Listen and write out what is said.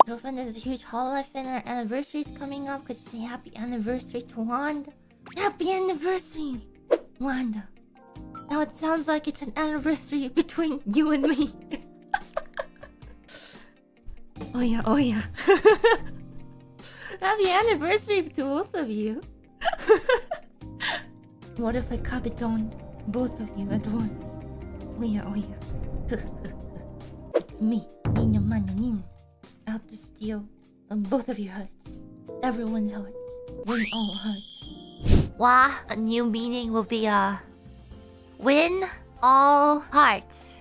Girlfriend, there's a huge Hololive fan. Our anniversary is coming up. Could you say happy anniversary to Wanda? Happy anniversary, Wanda. Now it sounds like it's an anniversary between you and me. Oh yeah, oh yeah. Happy anniversary to both of you. What if I capitoned both of you at once? Oh yeah, oh yeah. It's me, Nino Mano Nin. Out to steal both of your hearts. Everyone's hearts. Win all hearts. Wow, a new meaning will be win all hearts.